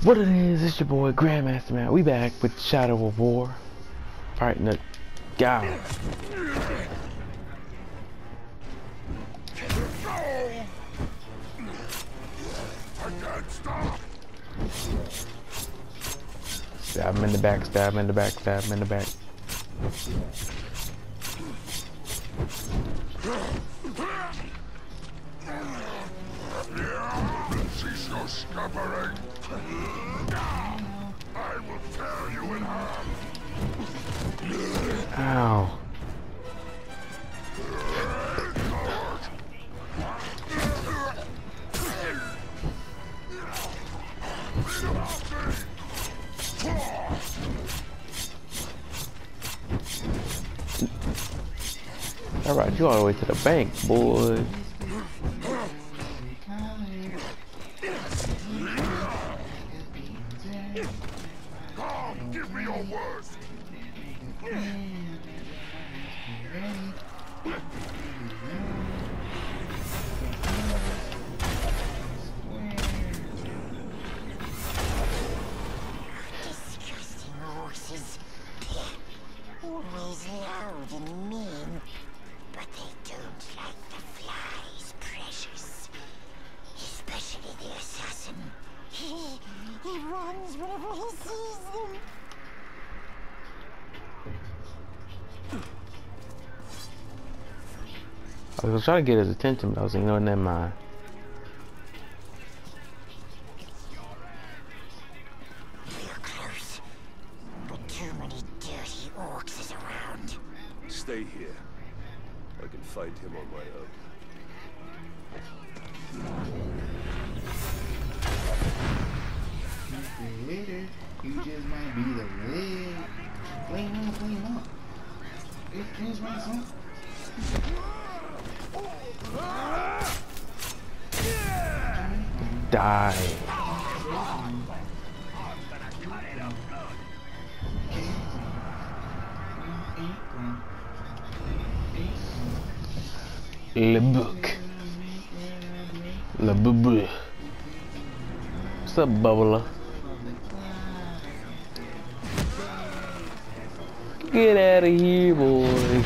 What it is, it's your boy Grandmaster Man. We back with Shadow of War. Fighting the guy. Stab him in the back, stab him in the back, stab him in the back. Cease your scabbering. I will tear you in half. Ow. Alright, you all the way to the bank, boy. Give me your worst. Disgusting horses. Always loud and mean. But they don't like the flies, precious. Especially the assassin. He runs whenever he sees them. I was trying to get his attention, but I was like, no, never mind. We're close, but too many dirty orcs is around. Stay here. I can fight him on my own. Later, you just might be the leg. Flame up. It's just my son. Die. Le book. Le boo. What's up, Bubbler? Get out of here, boy.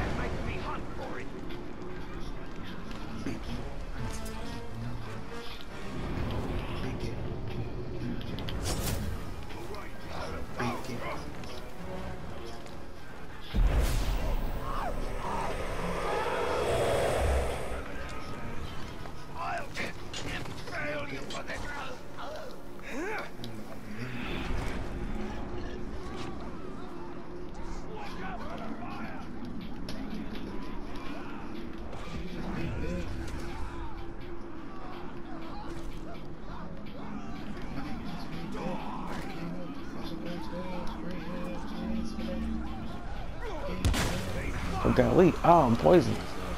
Oh, golly. Oh, I'm poisoned.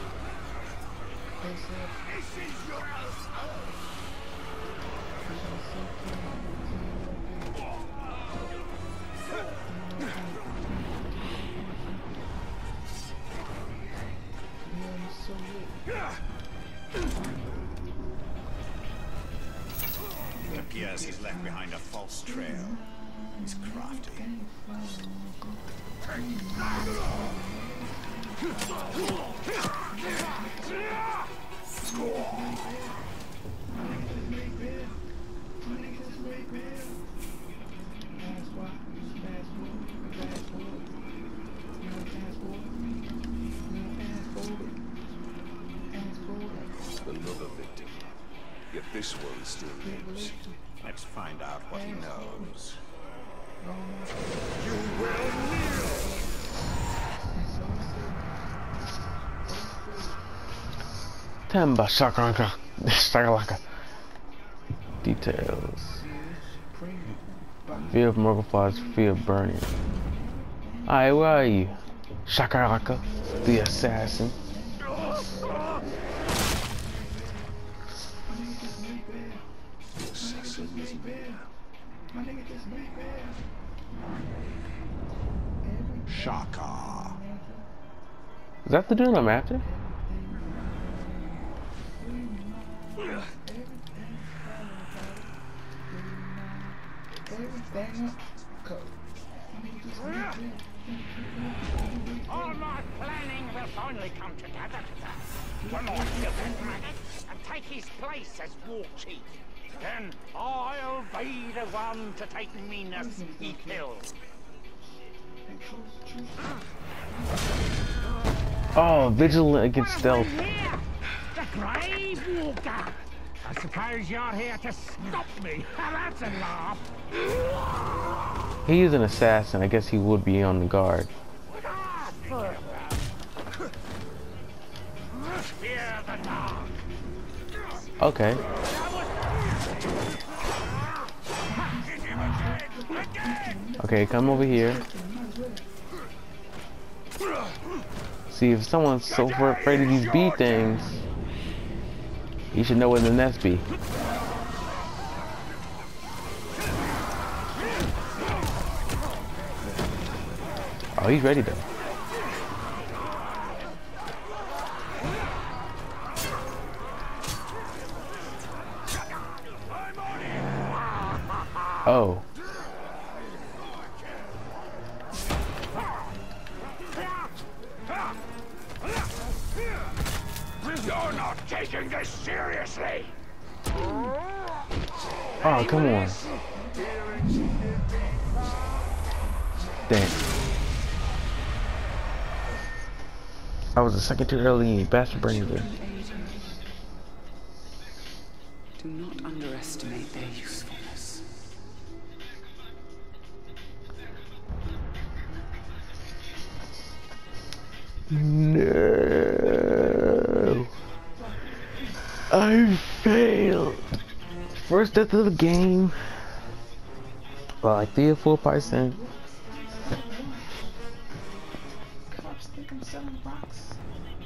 It appears he's left behind a false trail. He's crafty. Another victim. Yet this one still lives. Let's find out what he knows. Tamba Shakalaka. Shakalaka. Details. Fear of Murglefies, fear of burning. Alright, where are you? Shakalaka, the assassin. Shaka. Is that the dude I'm after? All my planning will finally come together today. When I kill that maggot and take his place as war chief, then I'll be the one to take Minas he killed. Oh, vigilant against stealth. Here, the Grave Walker. I suppose you're here to stop me. That's a laugh. He is an assassin. I guess he would be on the guard. Fear the dark. Okay. Okay, come over here. See, if someone's so afraid of these bee things, you should know where the nest be. Oh, he's ready though. Oh. You're not taking this seriously! Oh, come on. Damn. I was a second too early and you bastard brains there. Do not underestimate their usefulness. No. I failed. First death of the game. Well, like 3 or 4%. Cops think I'm selling rocks.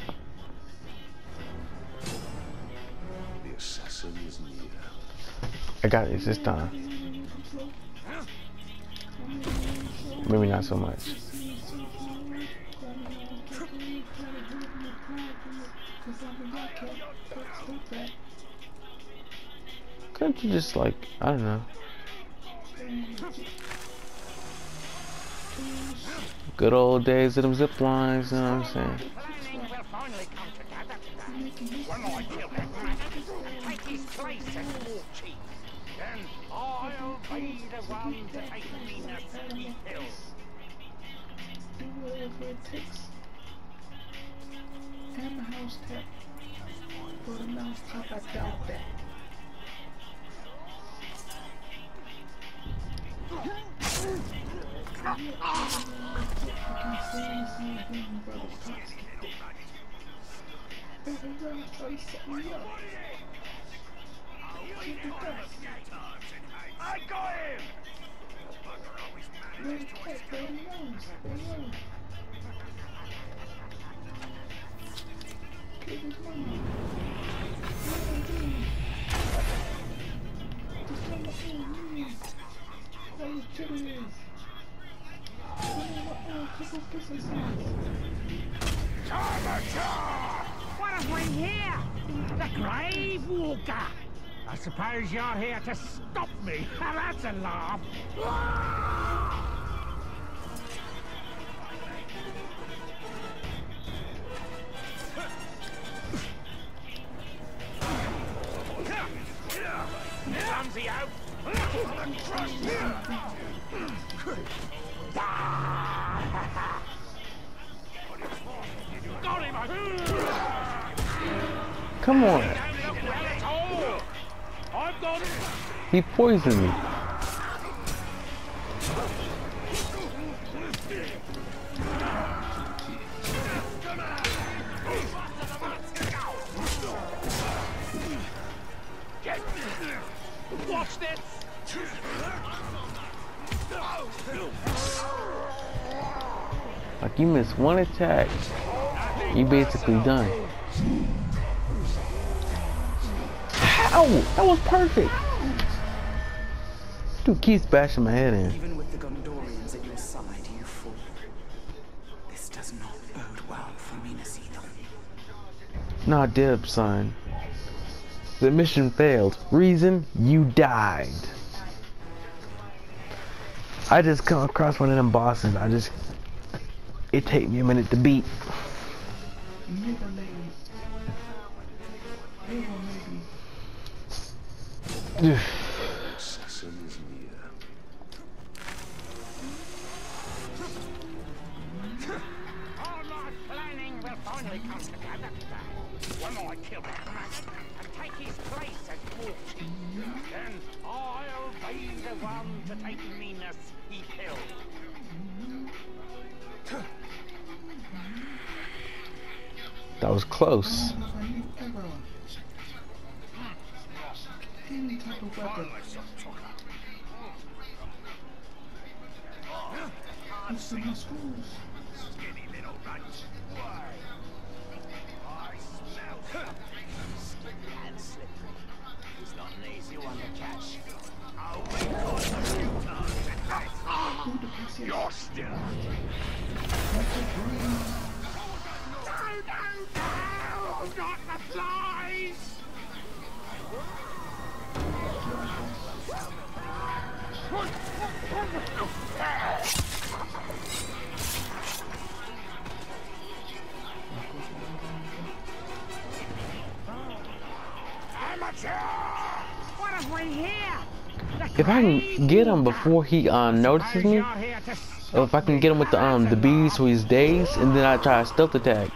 The assassin is near. I got it this time. Maybe not so much. Couldn't you just like, I don't know. Good old days of them zip lines, you know what I'm saying? Planning will finally come together today. When I kill that maggot and take his place as war chief, then I'll be the one to take Minas he killed. Do whatever it takes. And the house tap. For the mouse tap, I doubt that. I can't say anything again, brother. Better run, try to set me up. Keep it up. I got him! Where's the cat? Where the nose? Kill his mama. Just let me see. Where his chili is. What have we here? The Grave Walker! I suppose you're here to stop me. That's a laugh. Clumsy out. Got him! Come on. Don't look well at all. I've got him. He poisoned me. Watch this. Like you miss one attack, you basically done. How? That was perfect. Dude keeps bashing my head in. Even with the Gondorians at your side, you fool. This does not bode well for Minas Ithil. Nah, dib, son. The mission failed. Reason? You died. I just come across one of them bosses. It take me a minute to beat. Assassin is near. All my planning will finally come together today. When I kill that maggot and take his place as war chief, then I'll be the one to take Minas he killed. That was close. Any type of weapon. What's in my schools? Skinny little runt. Why? I smell something. Skinny and slippery. He's not an easy one to catch. Oh, we caught him a few times and that's you're still at it. No, not the flies! What have we here? If I can get him before he notices me, or if I can get him with the bees for his days, and then I try a stealth attack.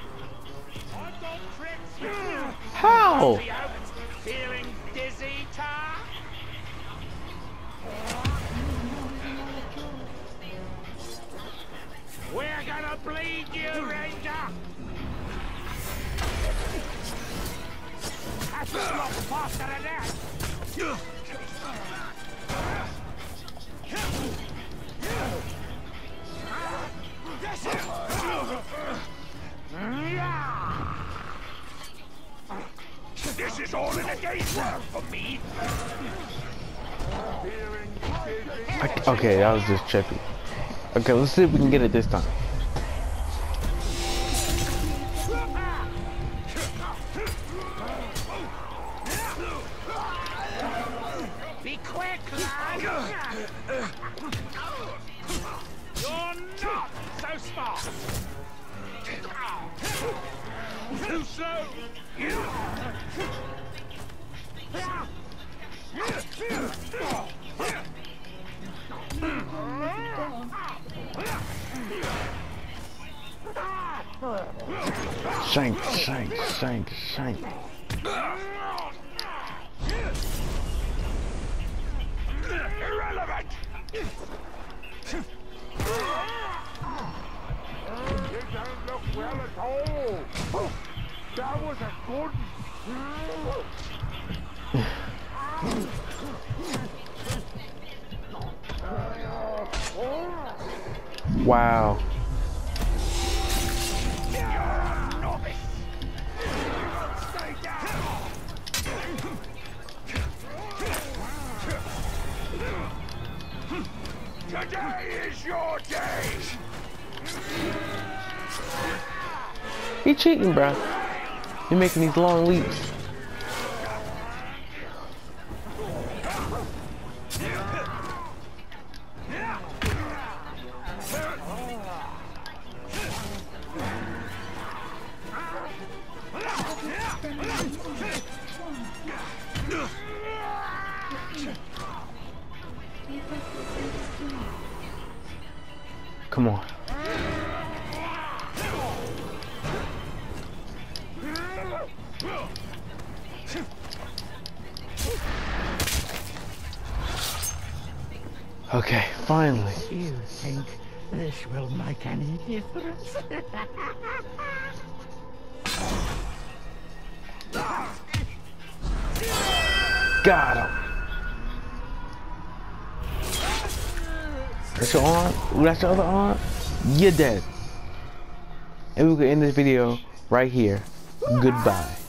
How? Feeling dizzy, Tar? We're gonna bleed you, Ranger! That's a lot faster than that! This is all in a day's work for me. Okay, that was just trippy. Okay, let's see if we can get it this time. Be quick, lad! You're not so smart! Too slow! Shank, shank, shank, shank. Irrelevant! You don't look well at all. That was a good... Wow. Stay down! Today is your day! He cheating, bro. He making these long leaps. Come on. Okay, finally. You think this will make any difference? Got him. That's your arm? Ooh, that's your other arm? You're dead. And we can end this video right here. Goodbye.